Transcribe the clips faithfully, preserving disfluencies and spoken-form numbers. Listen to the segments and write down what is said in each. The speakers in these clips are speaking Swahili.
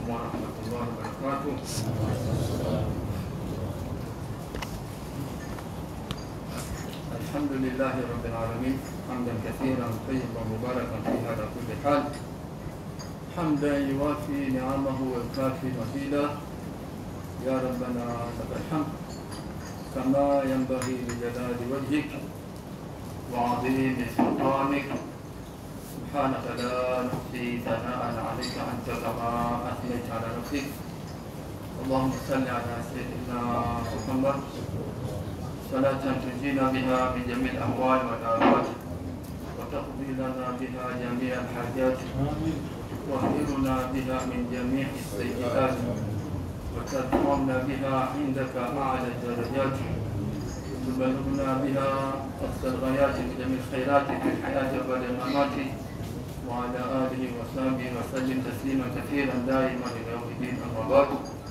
ورحمة الله وبركاته. الحمد لله رب العالمين حمدا كثيرا طيبا مباركا فيه على كل حال، حمدا يوافي نعمه ويكافي مزيدا. يا ربنا لك الحمد كما ينبغي لجلال وجهك وعظيم سلطانك، سبحانك لا نحصي ثناء عليك أنت كما أثنيت على نفسك. اللهم صل على سيدنا محمد صلاة تنجينا بها من جميع الأهوال والآفات، وتقضي لنا بها جميع الحاجات، وتطهرنا بها من جميع السيئات، وترفعنا بها عندك أعلى الدرجات، وتبلغنا بها أقصى الغايات من جميع الخيرات في الحياة بعد الممات. وعلى آله وصحبه وسلم تسليما كثيرا دائما إلى يوم الدين. أما بعد،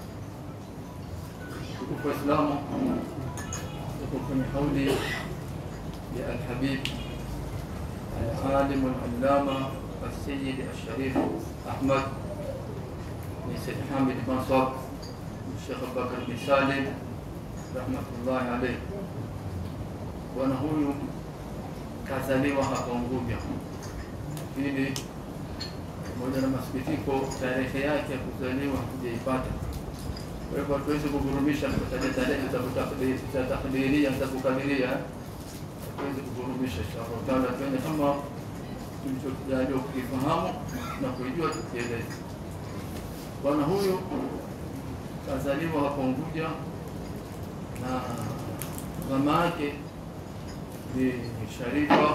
tukufu Waislamu, tuko kwenye kauli ya Al-Habib Al-Alim Al-Allama Al-Sayyid Al-Sharif Ahmad bin Said Hamid Mansur Sheikh Abubakar bin Salim rahmatullahi alayhi. Bwana huyu kazaliwa hapa Unguja. Hili moja na masikitiko, tarehe yake ya kuzaliwa hatujaipata. Kwa hivyo hatuwezi kugurumisha kutaja tarehe za takdiria za kukadiria, hatuwezi kugurumisha. Inshallah taala twende kama tulichojaliwa kukifahamu na kujua tukieleza. Bwana huyu kazaliwa hapa Unguja na mama yake ni Sharifa,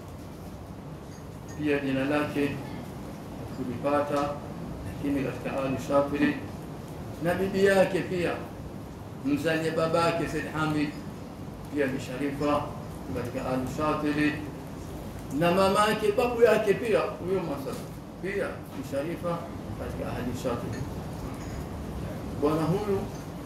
pia jina lake kulipata lakini katika Ali Shafiri, na bibi yake pia mzalia babake Said Hamid pia ni Sharifa katika Ali Shafiri, na mama yake babu yake pia huyo Masad pia ni Sharifa katika Ali Shafiri. Bwana huyu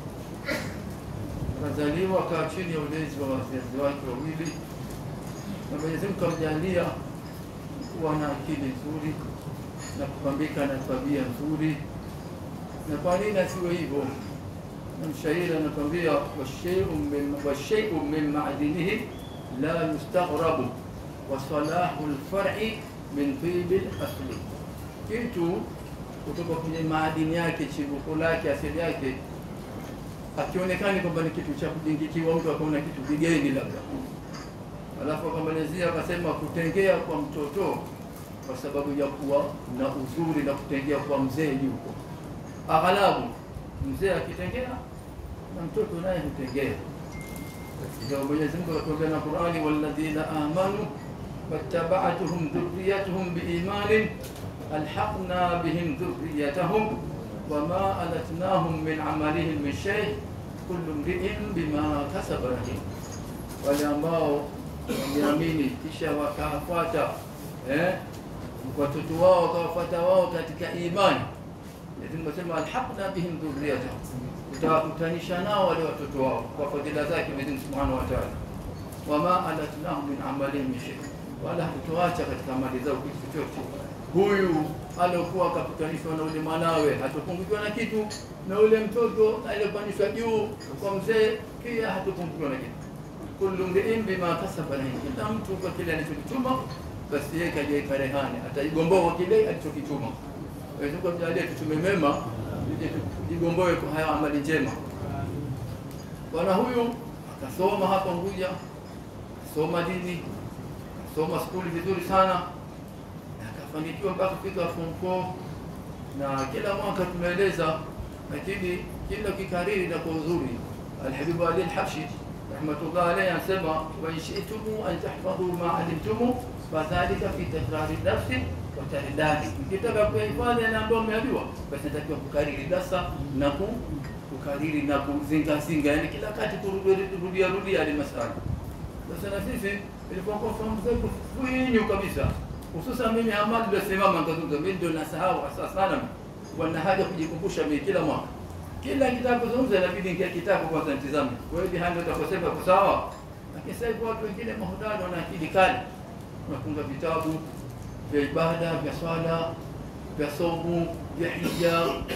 kazaliwa kaa chini ya ulezi wa wazazi wake wawili, na Mwenyezi Mungu kamjalia kuwa na akili nzuri na kupambika na tabia nzuri. Na kwa nini asiwe hivyo? Na mshairi anatuambia washay'u min ma'dinihi la yustaghrabu wa salahu al-far'i min tibi al-asli. Kitu kutoka kwenye maadini yake, chimbuko lake, asili yake, akionekani kwamba ni kitu cha kujingikiwa, mtu akaona kitu kigeni labda. Alafu akamalizia akasema kutengea kwa mtoto kwa sababu ya kuwa na uzuri na kutengea kwa mzee yuko. Aghalabu mzee akitengea na mtoto naye hutengea. Ndio Mwenyezi Mungu anatuambia na Qur'ani, walladhina amanu wattaba'atuhum dhurriyyatuhum biimanin alhaqna bihim dhurriyyatahum wama alatnahum min amalihim min shay kullu imri'in bima kasaba rahin. Wale ambao wameamini kisha wakafuata eh watoto wao wakawafuata wao katika imani, Mwenyezi Mungu alhaqna bihim dhurriyyatahum, tutakutanisha nao wale watoto wao kwa fadhila zake Mwenyezi Mungu Subhanahu wa Ta'ala. Wama alatnahum min amalihim min shay, wala hatuacha katika amali zao kitu chochote. Huyu alikuwa akakutanishwa na ule mwanawe hatopungukiwa na kitu, na ule mtoto aliyopandishwa juu kwa mzee pia hatopungukiwa na kitu. Kullu mri'in bima kasaba rahin, kila mtu kwa kile alichokichuma basi yeye kajiweka rehani, ataigomboa kile alichokichuma. Wewe tuko tujalie tutume mema, tujigomboe kwa haya amali njema. Bwana huyu akasoma hapa Unguja, akasoma dini, akasoma skuli vizuri sana, na akafanikiwa mpaka kufika form four, na kila mwaka tumeeleza, lakini kila kikariri na kwa uzuri. Al-Habib Ali Al-Habshi rahmatullah alayhi anasema, wa inshi'tumu an tahfadhu ma 'alimtumu fadhalika fi takrari nafsi wa tahdadi. Mkitaka kuhifadhi na ambao umeambiwa, basi natakiwa kukariri darasa na kukariri na kuzinga zinga, yani kila wakati kurudia rudia ile masala. Sasa na sisi ilikuwa kwa fahamu zetu fuinyu kabisa, hususan mimi Hamad ndio simama nikazungumza, mimi ndio nasahau hasa sana, wana haja kujikumbusha mimi kila mwaka kila kitabu zungumza inabidi ngia kitabu kwanza nitazame. Wewe hii ndio utakosema kwa sawa. Lakini sasa hivi watu wengine mahudani wana akili kali. Wanafunga vitabu vya ibada, vya swala, vya somo, vya hija,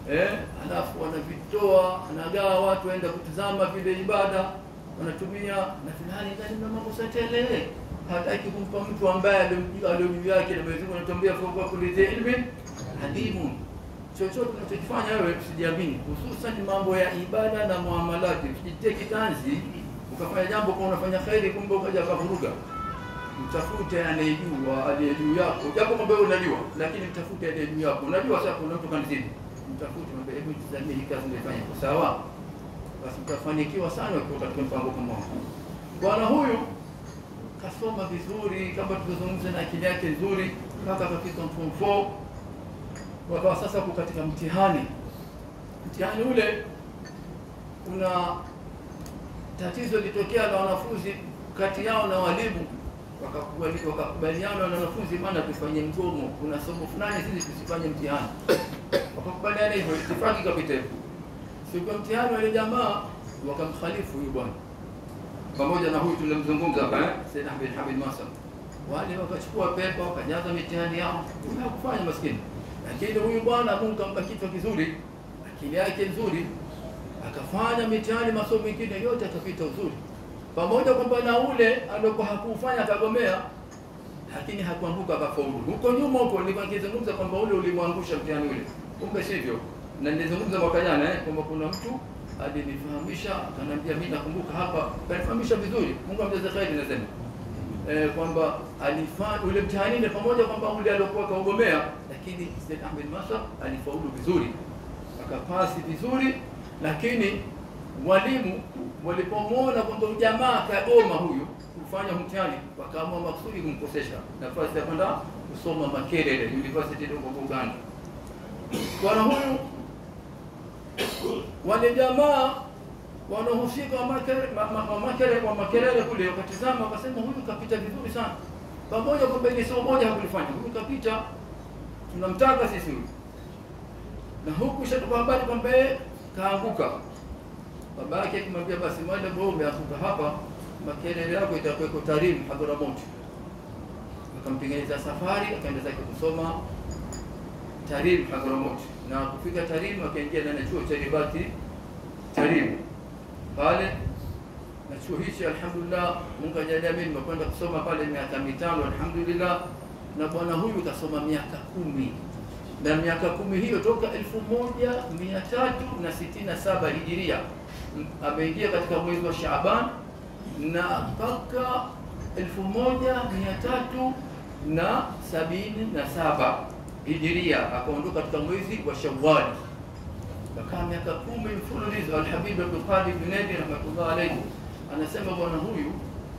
eh, alafu wanavitoa, anagawa watu waenda kutazama vile ibada, wanatumia na fulani ndani na makosa tele. Hataki kumpa mtu ambaye aliyojuu yake, na Mwenyezi Mungu anatuambia kwa kulli ilmi alimu. Chochote unachokifanya wewe usijiamini, hususan mambo ya ibada na muamalati. Usijitie kitanzi ukafanya jambo kwa unafanya khairi, kumbe ukaja kuvuruga. Mtafute anayejua aliye juu yako, japo kwamba wewe unajua, lakini mtafute aliye juu yako. Unajua sasa kuna mtu kanizidi, mtafute mwambie, hebu tazamie hii kazi nimefanya kwa sawa, basi mtafanikiwa sana ukiwa katika mpango kama huu. Bwana huyu kasoma vizuri, kama tulizungumza, na akili yake nzuri mpaka akafika form four. Wakawa sasa kwa katika mtihani. Mtihani ule kuna tatizo litokea la wanafunzi kati yao na walimu, wakakubaliana na wanafunzi, maana tufanye mgomo, kuna somo fulani sisi tusifanye mtihani. Wakakubaliana hivyo, itifaki kapita hivyo. Siku ya mtihani wale jamaa wakamkhalifu huyu bwana, pamoja na huyu tulimzungumza hapa, eh, Said Ahmed Hamid Masa. Wale wakachukua pepa wakajaza mitihani yao, hakufanya maskini. Lakini huyu bwana Mungu kampa kichwa kizuri, akili yake nzuri, akafanya mitihani, masomo mengine yote akapita uzuri. Pamoja kwamba na ule alikuwa hakufanya akagomea, lakini hakuanguka akafaulu. Huko nyuma huko nilikuwa nikizungumza kwamba ule ulimwangusha mtihani ule. Kumbe sivyo. Na nilizungumza mwaka jana eh kwamba kuna mtu alinifahamisha, akaniambia mimi nakumbuka hapa, kanifahamisha vizuri. Mungu amjaze kheri, nasema. Eh, kwamba alifanya ule mtihani ile, pamoja kwamba ule alikuwa kaugomea, lakini Said Ahmed Masa alifaulu vizuri, akapasi vizuri. Lakini walimu walipomwona kwamba jamaa kagoma huyu kufanya mtihani, wakaamua maksudi kumkosesha nafasi ya kwenda kusoma Makerere University huko Uganda. Bwana huyu, wale jamaa wanahusika wa Makerere Makerere kwa Makerere kule, wakatizama wakasema huyu kapita vizuri sana, pamoja kwamba ile somo moja hakulifanya, huyu kapita, tunamtaka sisi huyu. Na huku shatuka habari kwamba kaanguka. Baba yake akimwambia, basi mwende bro, umeanguka hapa, Makerere yako itakuwa Tarim Hadramaut. Akamtengeneza safari, akaenda zake kusoma Tarim Hadramaut, na kufika Tarim akaingia ndani ya chuo cha Ribati Tarim pale. Na chuo hichi alhamdulillah, Mungu ajalia mimi nimekwenda kusoma pale miaka mitano alhamdulillah. Na bwana huyu kasoma miaka kumi, na miaka kumi hiyo toka elfu moja mia tatu na sitini na saba hijiria, ameingia katika mwezi wa Shaaban, na mpaka elfu moja mia tatu na sabini na saba hijiria akaondoka katika mwezi wa Shawwal. Bakaa miaka kumi mfululizo. Al-Habib Abdul Qadir Junaidi rahmatullah alayhi anasema bwana huyu,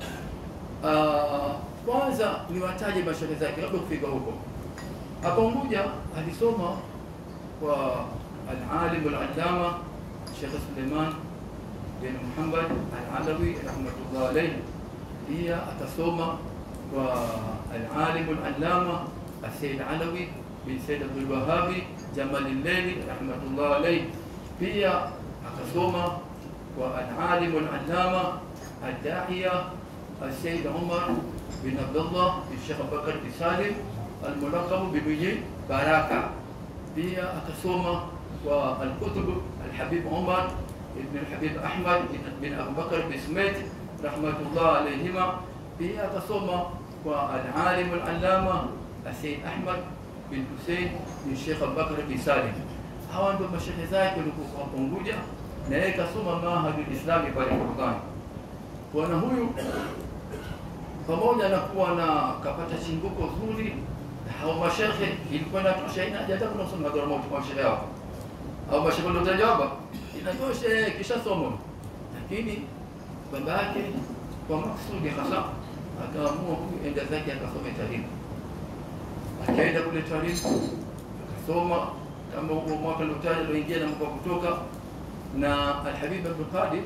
uh, kwanza niwataje mashaikh zake kabla kufika huko. Hapa Unguja alisoma kwa al-alim al-allama Sheikh Suleiman bin Muhammad al-Alawi rahmatullah alayhi. Pia atasoma kwa al-alim al-allama Sayyid Alawi bin Sayyid Abdul Wahhabi Jamal al-Layli rahmatullah alayhi. Pia akasoma kwa al-alim al-allama al-da'iya Sayyid Umar bin Abdullah bin Sheikh Abubakar bin Salim al-mulaqab bi Baraka. Pia akasoma kwa al-kutub al-Habib Umar ibn al-Habib Ahmad bin Abubakar bin Smith rahmatullah alayhima. Pia akasoma kwa al-alim al-allama Sayyid Ahmad bin Hussein bin Sheikh Abubakar bin Salim. Hawa ndio mashaikh zake walikuwa kwa Unguja, na yeye kasoma Mahadul Islami pale Ramadhani. Bwana huyu pamoja na kuwa na kapata chimbuko zuri, hao mashaikh ilikuwa na tosha, ina haja hata kusoma Hadramaut kwa mashaikh yao au mashaikh ndio tajaba, inatosha kisha somo. Lakini baba yake kwa maksudi hasa akaamua kuenda zake akasoma Tarim. Akaenda kule Tarim akasoma kama huo mwaka uliotaja alioingia na mwaka kutoka. Na Al-Habib Abdul Qadir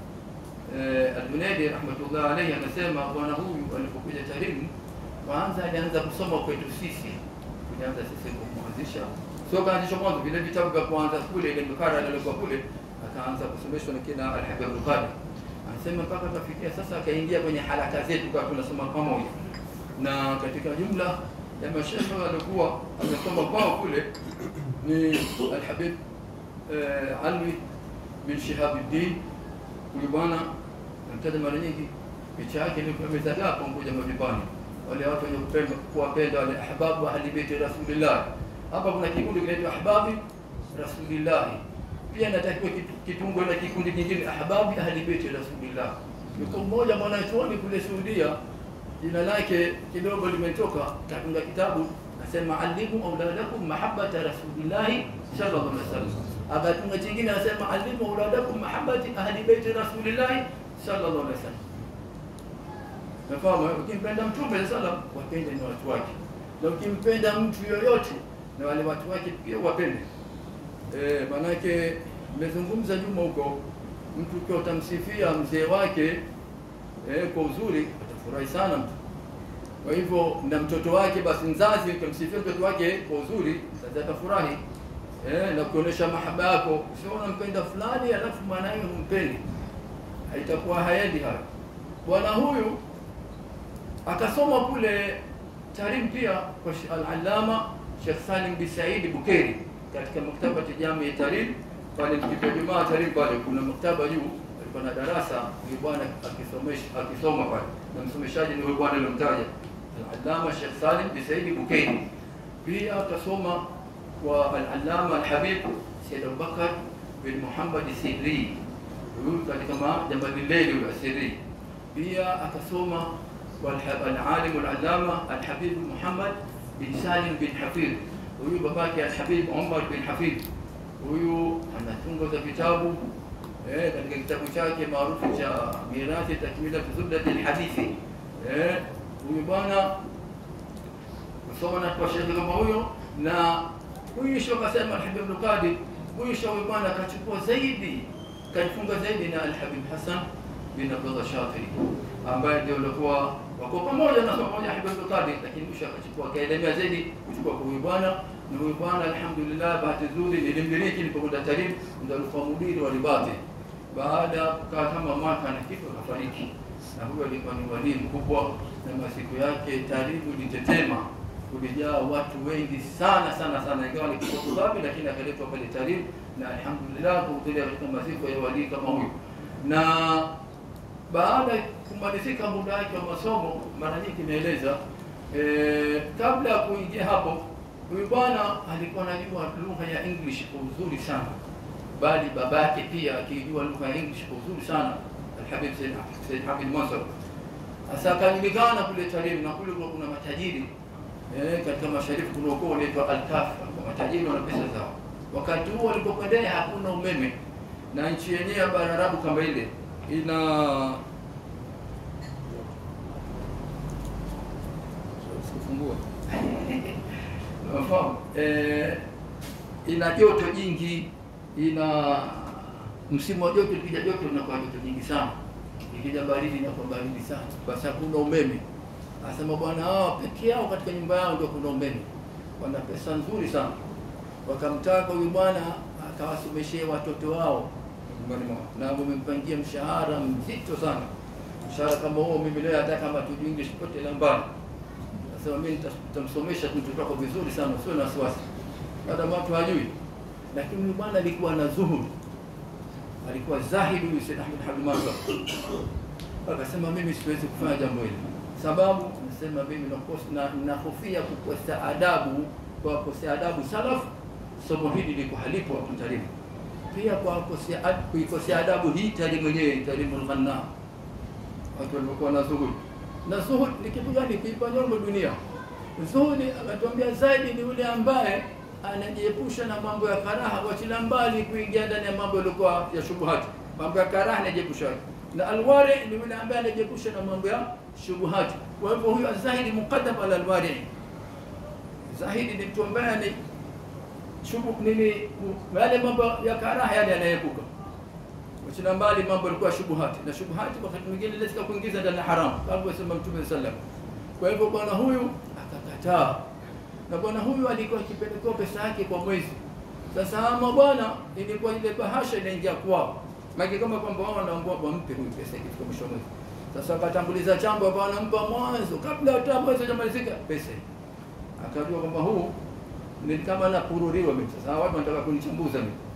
Al-Junaidi rahmatullah alayhi anasema bwana huyu alipokuja Tarim, kwanza alianza kusoma kwetu sisi, tulianza sisi kumwanzisha, sio kaanzisha mwanzo vile vitabu vya kwanza kule ile mkara alikuwa kule, akaanza kusomeshwa na kina Al-Habib Abdul Qadir. Anasema mpaka kafikia sasa akaingia kwenye haraka zetu kwa tunasoma pamoja, na katika jumla ya mashaikh walikuwa amesoma kwao kule ni Al-Habib eh, Alwi bin Shihabuddin. Huyu bwana namtaja mara nyingi, picha yake ni kwa meza yako ngoja majibani. Wale watu wenye kupenda kuwapenda wale ahbabu ahli baiti Rasulillah. Hapa kuna kikundi kinaitwa ahbabi Rasulillah. Pia natakiwa kitungwe na kikundi kingine ahbabi ahli baiti Rasulillah. Yuko mmoja mwanachuoni kule Saudia, jina lake kidogo limetoka, katunga kitabu nasema alimu auladakum mahabbata Rasulillah sallallahu alaihi wasallam. Akatunga kingine anasema alimu auladakum mahabbati ahli baiti Rasulillah sallallahu alaihi wasallam. Nafahamu ukimpenda Mtume sallam wapende na watu wake, na ukimpenda mtu yoyote na wale watu wake pia wapende. Eh, manake nimezungumza nyuma huko, mtu ukiwa utamsifia mzee wake eh, kwa uzuri atafurahi sana mtu. Kwa hivyo na mtoto wake, basi mzazi ukimsifia mtoto wake kwa uzuri sasa atafurahi eh, na kuonesha mahaba yako. Sio unampenda fulani alafu maana yake humpendi, haitakuwa haendi hayo. Bwana huyu akasoma kule Tarim pia kwa al-Allama Sheikh Salim bin Said Bukeri katika maktaba ya Jamii Tarim pale mkipo Jumaa Tarim pale kuna maktaba juu, alikuwa na darasa huyu bwana akisomesha akisoma pale, na msomeshaji ni huyu bwana aliyomtaja al-Allama Sheikh Salim bin Said Bukeri. Pia akasoma kwa al-Allama al-Habib Said Abubakar bin Muhammad Sirri huyu katika Jabal Layl al-Sirri. Pia akasoma والعالم والعلامة الحبيب محمد بن سالم بن حفيظ. Huyu babake al-Habib Umar bin Hafidh, huyu anatungoza vitabu eh, katika kitabu chake maarufu cha Mirathi Takmila Zuhdat al-Hadithi. Eh, huyu bwana kusoma na kwa shekhi kama huyo, na huyu sio kasema al-Habib al-Qadir, huyu sio bwana akachukua zaidi, kajifunga zaidi na al-Habib Hassan bin Abdullah Shatiri ambaye ndio alikuwa wako pamoja na pamoja Habib al-Qadir, lakini kisha akachukua kaelemea zaidi kuchukua kwa huyu bwana. Na huyu bwana alhamdulillah, bahati nzuri nilimdiriki nilipokwenda Tarim, ndio alikuwa mudiri wa Ribati. Baada ya kukaa kama mwaka na kitu akafariki, na huyo alikuwa ni wali mkubwa, na masiku yake Tarim ilitetema, kulijaa watu wengi sana sana sana, ingawa ni kitu sababu, lakini akaletwa pale Tarim na alhamdulillah kuhudhuria katika masiku ya wali kama huyu. Na baada kumalizika muda wake wa masomo, mara nyingi nimeeleza eh, kabla ya kuingia hapo, huyu bwana alikuwa anajua lugha ya English kwa uzuri sana, bali babake pia akijua lugha ya English kwa uzuri sana, al-Habib Said Hamid Mansur. Sasa akajulikana kule Tarim, na kule kuna matajiri eh, katika masharifu kuna ukoo unaitwa Al-Kaf, kwa matajiri wana pesa zao. Wakati huo alipokwenda hakuna umeme, na nchi yenyewe ya bara Arabu kama ile ina sikufungua nafahamu eh, ina joto jingi, ina msimu wa joto, ikija joto inakuwa joto jingi sana, ikija baridi inakuwa baridi sana, basi hakuna umeme. Asema bwana hao peke yao katika nyumba yao ndio kuna umeme, wana pesa nzuri sana. Wakamtaka huyu bwana akawasomeshee watoto wao na wamempangia mshahara mzito sana. Mshahara kama huo mimi leo hata kama tujui English pote lambani, nasema mimi nitamsomesha mtoto wako vizuri sana, sio na wasiwasi, hata watu hajui. Lakini huyu bwana alikuwa na zuhud, alikuwa zahid huyu Said Ahmed Habib Mansur. Akasema mimi siwezi kufanya jambo hili, sababu nasema mimi na ninahofia kukosa adabu, kwa kukosa adabu salaf, somo hili liko halipo Tarim. Pia kwa kuikosea adabu hii Tarim mwenyewe, Tarimul Ghanna, watu walikuwa na zuhud. Na zuhud ni kitu gani? Kuipa nyongo dunia. Zuhud anatuambia zaidi ni yule ambaye anajiepusha na mambo ya karaha, wachila mbali kuingia ndani ya mambo yaliokuwa ya shubuhati. Mambo ya karaha anajiepusha, na alwari ni yule ambaye anajiepusha na mambo ya shubuhati. Kwa hivyo huyo zahidi muqaddam ala alwari. Zahidi ni mtu ambaye ni shubu nini, wale mambo ya karaha yale anayepuka, wachila mbali mambo yalikuwa shubuhati, na shubuhati wakati mwingine lazima kuingiza ndani haramu, kama alisema Mtume sallam. Kwa hivyo bwana huyu akakataa, na bwana huyu alikuwa akipeleka pesa yake kwa mwezi. Sasa ama bwana ilikuwa ile bahasha inaingia kwao, maana kama kwamba wao wanaomba wampe huyu pesa ikifika mwisho wa mwezi. Sasa akatanguliza chambo bwana anampa mwanzo kabla hata mwezi hujamalizika pesa. Akajua kwamba huu ni kama na kururiwa mimi. Sasa watu wanataka kunichambuza mimi.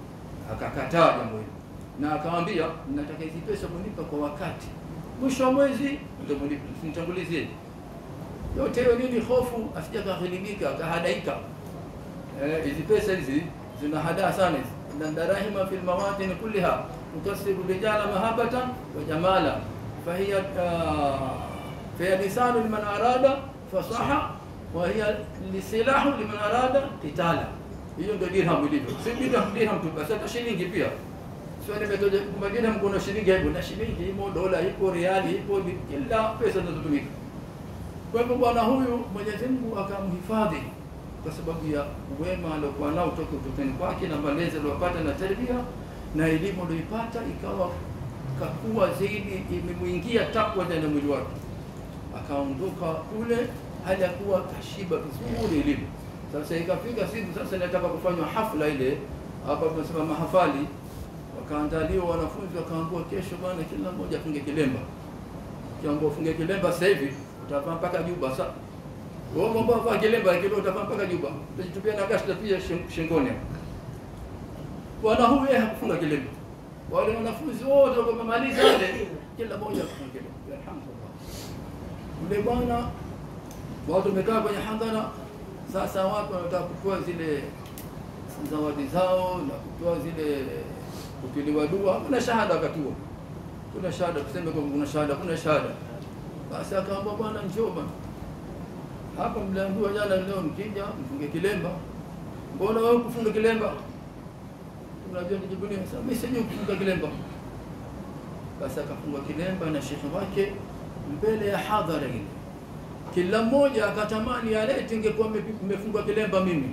akakataa jambo hilo, na akamwambia nataka hizi pesa kunipa kwa wakati, mwisho wa mwezi ndio mnipe, mnitangulizie. Yote hiyo nini? Hofu asija kahilibika akahadaika. Eh, hizi pesa hizi zina hadaa sana hizi. Na darahima fil mawatin kulliha tukasibu rijala mahabatan wa jamala fahiya uh, fahiya lisanu liman arada fasaha wa hiya lisilahu liman arada qitala. Hiyo ndio dirham ilivyo. Si dirham dirham tu basi, hata shilingi pia. Sio nimetoja kwamba dirham kuna shilingi hapo, na shilingi ipo, dola ipo, reali ipo, kila pesa zinazotumika. Kwa hivyo bwana huyu Mwenyezi Mungu akamhifadhi kwa sababu ya wema aliokuwa nao toka utotoni kwake na malezi aliyopata na tarbia na elimu aliyoipata, ikawa kakua zaidi, imemuingia takwa ndani ya mwili wake, akaondoka kule hali ya kuwa kashiba vizuri elimu. Sasa ikafika siku sasa nataka kufanywa hafla ile hapa, tunasema mahafali, wakaandaliwa wanafunzi, wakaambiwa kesho bwana kila mmoja afunge kilemba. Kiambo afunge kilemba sasa hivi utavaa mpaka juba. Sasa wao mambo vaa kilemba kile utavaa mpaka juba, utajitupia na gasta pia shingoni. Bwana huyu yeye hakufunga kilemba, wale wanafunzi wote wakamaliza ile, kila mmoja afunge kilemba. Alhamdulillah, yule bwana watu wamekaa kwenye hadhara. Sasa watu wanataka kutoa zile zawadi zao na kutoa zile kutiliwa dua. Kuna shahada wakati huo, kuna shahada, tuseme kwa kuna shahada, kuna shahada. Basi akaomba bwana, njoo bwana, hapa mliambiwa jana leo mkija mfunge kilemba, mbona wewe kufunga kilemba? Unajua nijibu nini? Sasa mimi sijui kufunga kilemba. Basi akafunga kilemba na shekhi wake mbele ya hadhara ile. Kila mmoja akatamani alete ingekuwa nimefunga kilemba mimi.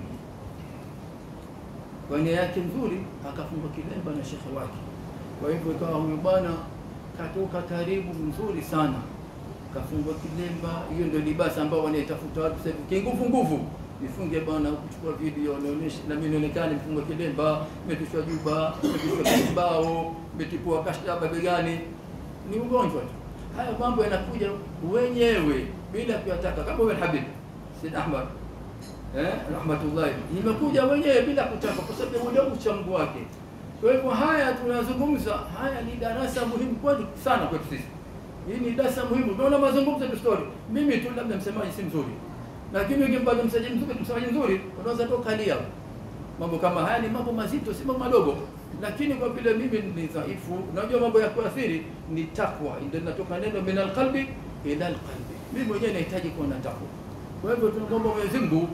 Kwa nia yake nzuri akafunga kilemba na shekhi wake. Kwa hivyo ikawa huyu bwana katoka karibu mzuri sana, kafunga kilemba. Hiyo ndio libasi ambao wanaitafuta watu sasa kinguvu nguvu, nifunge bwana, kuchukua video naonyesha na mimi nionekane mfunga kilemba, nimetushwa juba, nimetushwa kibao, nimetipua kashtaba begani. Ni ugonjwa tu. Haya mambo yanakuja wenyewe bila kuyataka, kama wewe Habib Said Ahmad eh rahmatullah, imekuja wenyewe bila kutaka, kwa sababu ule uchangu wake. Kwa hivyo haya tunazungumza, haya ni darasa muhimu kwani sana kwetu sisi. Hii ni darasa muhimu. Ndio mazungumzo tu story. Mimi tu labda msemaji si mzuri, lakini ukimpata msemaji mzuri, msemaji mzuri unaweza toka lia. Mambo kama haya ni mambo mazito, si mambo madogo. Lakini kwa vile mimi ni dhaifu, unajua mambo ya kuathiri ni takwa, ndio linatoka neno min alqalbi ila alqalbi. Mimi mwenyewe nahitaji kuwa na takwa. Kwa hivyo tunaomba Mwenyezi Mungu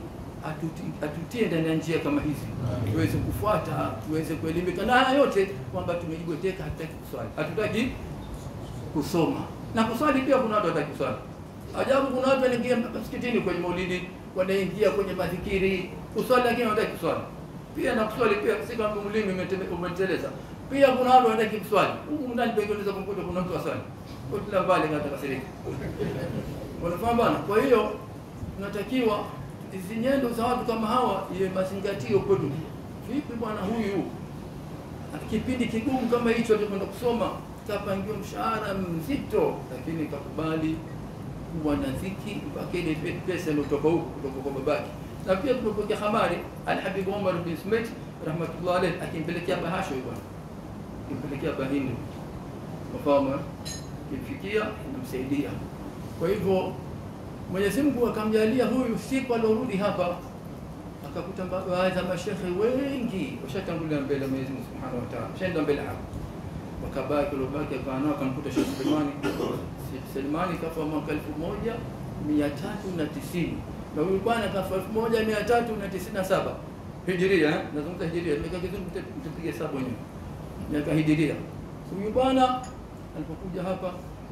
atutie ndani ya njia kama hizi, tuweze kufuata, tuweze kuelimika na haya yote, kwamba tumejigoteka, hatutaki kuswali, hatutaki kusoma. Na kuswali pia kuna watu hataki kuswali. Ajabu, kuna watu wanaingia msikitini kwenye maulidi, wanaingia kwenye madhikiri, kuswali lakini hawataki kuswali. Pia na kuswali pia si kama mlimi umeteleza. Pia kuna watu wanataka kuswali. Huko ndani pengine unaweza kumkuta kuna mtu aswali. Kwa kila mbali kata kasirika. Unafahamu bana? Kwa hiyo tunatakiwa hizi nyendo za watu kama hawa iwe mazingatio kwetu. Vipi bwana huyu kipindi kigumu kama hicho alikwenda kusoma, kapangiwa mshahara mzito, lakini kakubali kuwa na dhiki mpaka ile pesa iliyotoka huko kutoka kwa babake. Na pia tumepokea habari Al-Habib Omar bin Smith rahmatullah alayhi akimpelekea bahasho bwana, akimpelekea bahindi mfama kifikia inamsaidia. Kwa hivyo Mwenyezi Mungu akamjalia huyu siku alorudi hapa akakuta baadhi ya mashehe wengi washatangulia mbele Mwenyezi Mungu Subhanahu wa Ta'ala, shenda mbele hapo, wakabaki lobaki kana akamkuta Sheikh Sulemani. Sulemani kafa mwaka elfu moja mia tatu na tisini na huyu bwana kafa elfu moja mia tatu na tisini na saba Hijiria, eh nazungumza Hijiria, miaka kizungu mtapiga hesabu wenyewe, miaka Hijiria. Huyu bwana alipokuja hapa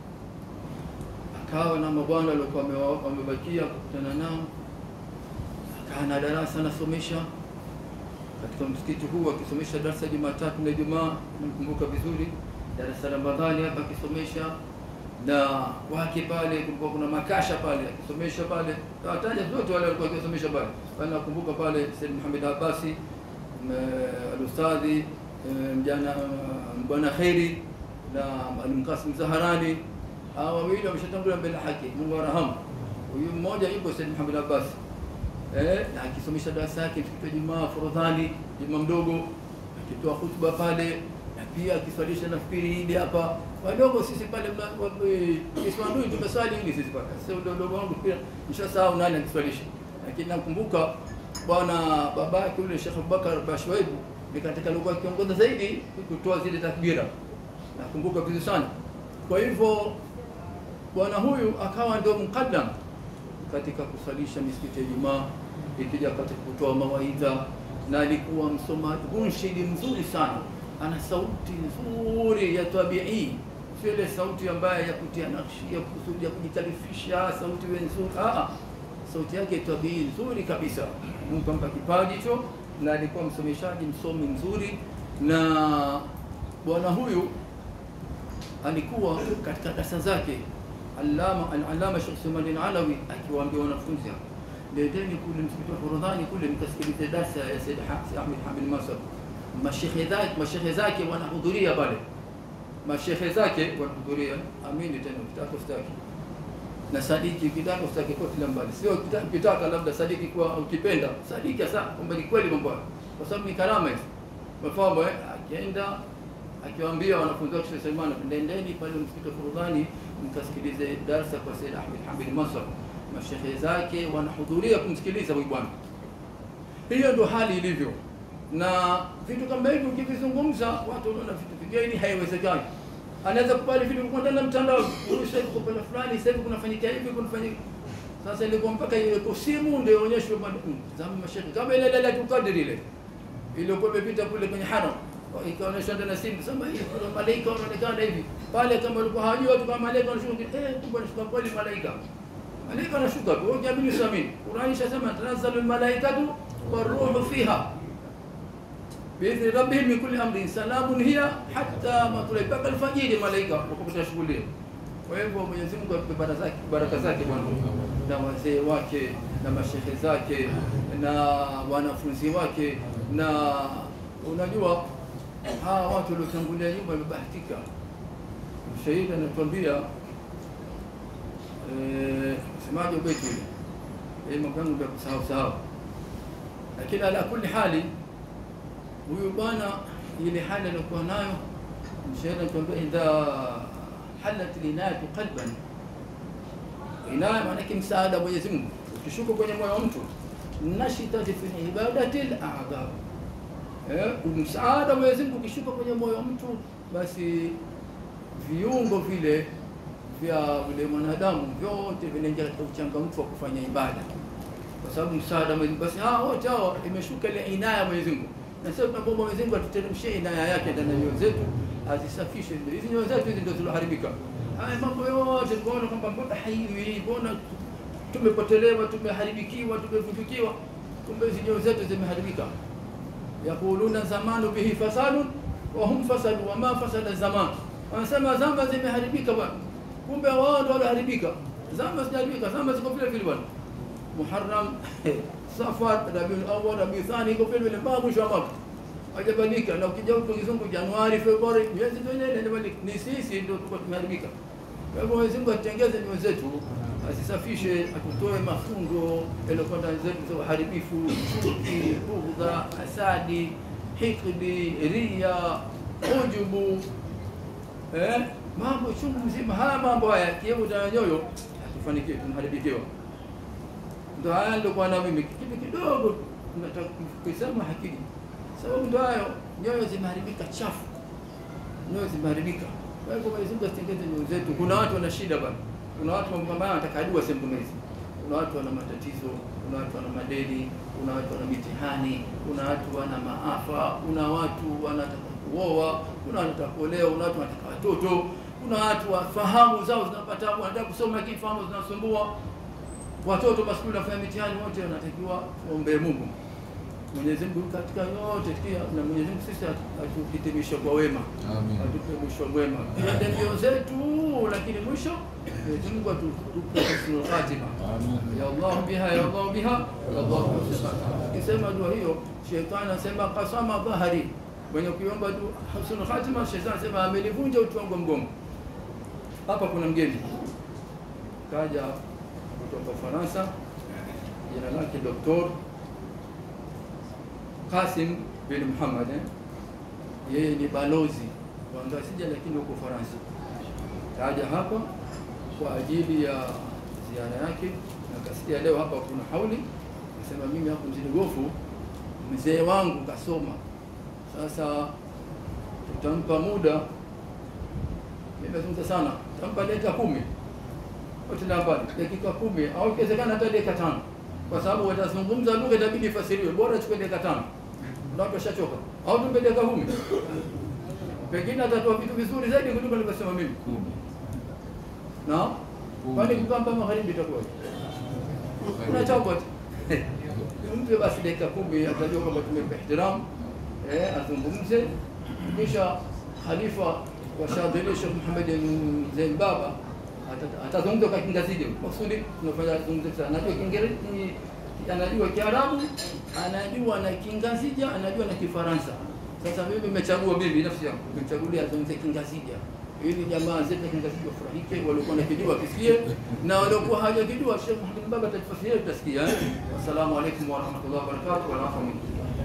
akawa na mabwana walikuwa wamebakia kukutana nao, akaana darasa anasomesha katika msikiti huu, akisomesha darasa Jumatatu na Ijumaa, nakumbuka vizuri, darasa la Ramadhani hapa akisomesha, na wake pale kulikuwa kuna makasha pale akisomesha pale, tawataja zote wale walikuwa akisomesha pale. Bali nakumbuka pale Said Muhammad Abbasi, al-Ustadhi mjana Bwana Khairi na Mwalimu Qasim Zaharani, hao wawili wameshatangulia mbele haki, Mungu arahamu. Huyu mmoja yuko Said Muhammad Abbas eh, na akisomesha darasa yake siku ya Jumaa Forodhani, Jumaa mdogo, akitoa hutuba pale, na pia akiswalisha nafikiri hili hapa wadogo sisi pale Kiswandui tumeswali hili sisi pale. Sasa ndio wangu pia nishasahau nani akiswalisha, lakini nakumbuka bwana babake yule Sheikh Abubakar Bashwaibu ni katika lugha kiongoza zaidi kutoa zile takbira, nakumbuka vizuri sana. Kwa hivyo bwana huyu akawa ndio mkaddam katika kusalisha misikiti ya Ijumaa, ikija katika kutoa mawaidha, na alikuwa msomaji munshidi mzuri sana, ana sauti nzuri ya tabii, sio ile sauti ambayo ya kutia nakshi ya kusudia kujikalifisha, sauti iwe nzuri. Ah, sauti yake tabii nzuri kabisa, Mungu ampa kipaji hicho, na alikuwa msomeshaji msomi mzuri. Na bwana huyu alikuwa katika darasa zake Allama al-Allama Sheikh Suleiman Alawi akiwaambia wanafunzi hapo, nendeni kule msikiti wa Forodhani kule mkasikilize darasa ya Said Ahmed Hamid Masar. Mashekhe zake mashekhe zake wanahudhuria pale, mashekhe zake wanahudhuria. Amini tena kitako staki na sadiki kitako staki kwa kila mbali, sio kitaka labda sadiki kwa ukipenda sadiki sasa kwamba ni kweli mambo, kwa sababu ni karama hizo. Mafahamu eh, akienda akiwaambia wanafunzi wake Suleiman, nendeni pale msikiti wa Forodhani mkasikilize darasa kwa Said Ahmed Hamid Masar. Mashekhe zake wanahudhuria kumsikiliza huyu bwana. Hiyo ndio hali ilivyo, na vitu kama hivyo ukivizungumza watu wanaona vitu vigeni, haiwezekani. Anaweza kupali vitu kwa ndani ya mtandao, urusha hivi kwa pale fulani, sasa hivi kunafanyika hivi kunafanyika. Sasa ilikuwa mpaka ile simu ndio onyeshwe bwana zamu mashekhe, kama ile ile tukadiri ile iliyokuwa imepita kule kwenye haram, ikaonyesha ndani ya simu sema hiyo malaika wanaonekana hivi pale, kama walikuwa hawajui watu kama malaika wanashuka, eh kumbe wanashuka kweli malaika. Malaika wanashuka kwa jamii samin. Qur'ani inasema tanazzalu almalaikatu waruhu fiha biidhni rabbihim min kulli amrin salamun hiya hatta matlai mpaka alfajiri, malaika wakapata shughuli. Kwa hivyo Mwenyezi Mungu atupe baraka zake, baraka zake bwana, na wazee wake na mashehe zake na wanafunzi wake. Na unajua hawa watu waliotangulia nyuma wamebahatika. Shahidi anatuambia eh semaje ubeti ile ile mambo yangu ndio kusahau sahau, lakini ala kulli hali huyu bwana ile hali aliyokuwa nayo mshahidi anatuambia idha halat linayatu qalban, inaya maana yake msaada wa Mwenyezi Mungu ukishuka kwenye moyo wa mtu, nashita fi ibadati al-a'dha. Eh, msaada wa Mwenyezi Mungu ukishuka kwenye moyo wa mtu, basi viungo vile vya vile mwanadamu vyote vinaingia katika uchangamfu wa kufanya ibada, kwa sababu msaada Mwenyezi Mungu. Basi hao wote hao imeshuka ile inaya ya Mwenyezi Mungu, na sasa tunaomba Mwenyezi Mungu atuteremshie inaya yake ndani ya nyoyo zetu, azisafishe hizi nyoyo zetu, hizi ndio zilizoharibika. Haya mambo yote tunaona kwamba mbona haiwi, mbona tumepotelewa, tumeharibikiwa, tumevunjikiwa, kumbe hizi nyoyo zetu zimeharibika. Yakuluna zamanu bihi fasadun wa hum fasadu wa ma fasada zaman. Wanasema zama zimeharibika bwana, kumbe wao ndio waliharibika. Zama zimeharibika, zama ziko vile vile bwana. Muharram, Safar, Rabiul Awwal, Rabiul Thani iko vile vile mpaka mwisho wa mwaka. Hajabadilika. Na ukija huko kizungu Januari, Februari, miezi ndio ile ni sisi ndio tuko tumeharibika. Kwa hivyo Mwenyezi Mungu atengeze nyoyo zetu, asisafishe, atutoe mafungo yaliyokuwa ndani zetu za uharibifu, chuki, bughdha, hasadi, hikdi, ria, ujubu, eh, mambo chungu mzima. Haya mambo haya kihebu ndani ya nyoyo atufanikiwe, tunaharibikiwa. Ndio haya ndio kwa na mimi kitu kidogo nataka kusema hakiki, sababu ndio hayo nyoyo zimeharibika, chafu, nyoyo zimeharibika. Kwa hivyo Mwenyezi Mungu atengeze nyoyo zetu. Kuna watu wana shida bwana, kuna watu ambao wanataka dua sehemu hizi, kuna watu wana matatizo, kuna watu wana madeni, kuna watu wana mitihani, kuna watu wana maafa, kuna watu wanataka kuoa, kuna wanataka kuolewa, kuna watu wanataka watoto, kuna watu wafahamu zao zinapata, wanataka kusoma lakini fahamu zinasumbua. Watoto maskuli wanafanya mitihani, wote wanatakiwa waombe Mungu. Mwenyezi Mungu katika yote kia, na Mwenyezi Mungu sisi atuhitimishe kwa wema. Amin. Atupe mwisho mwema. Ndio ndio zetu, lakini mwisho Mwenyezi Mungu atupe husnul khatima. Amin. Ya Allah biha ya Allah biha ya Allah biha. Kisema dua hiyo, shetani anasema qasama dhahari. Mwenye kuomba dua husnul khatima, shetani anasema amenivunja uti wangu mgongo. Hapa kuna mgeni kaja kutoka Ufaransa, jina lake Doktor Qasim bin Muhammad, eh? yeye ni balozi wa Ngasija lakini huko Faransa. Kaja hapa kwa ajili ya ziara yake, na kasikia leo hapa kuna hauli, nasema mimi hapo mjini Gofu mzee wangu kasoma, sasa tutampa muda. Nimezungumza sana, tutampa dakika kumi utendapali dakika kumi au ikiwezekana hata dakika tano, kwa sababu watazungumza lugha itabidi ifasiriwe, bora chukue dakika tano, ndio washachoka. Au tumpe dakika kumi, pengine atatoa vitu vizuri zaidi kuliko nilivyosema mimi. Na kwani kukamba magharibi itakuwa kuna chakwa mpe basi dakika kumi, atajua kwamba tumempa ihtiram, eh, azungumze. Kisha khalifa wa Shadhili Sheikh Muhammad Zain Baba atazungumza kwa Kingasija. Maksudi tunafanya zungumza, anajua Kiingereza, anajua Kiarabu, anajua na Kingasija, anajua na Kifaransa. Sasa mimi nimechagua, mimi nafsi yangu nimechagulia azungumze Kingasija ili jamaa zetu Kingasija wafurahike, walikuwa nakijua kisikie, na walikuwa hajakijua Sheikh Muhammad Baba atatafsiria tutasikia. Assalamu alaykum wa rahmatullahi wa barakatuh wa rahmatullahi.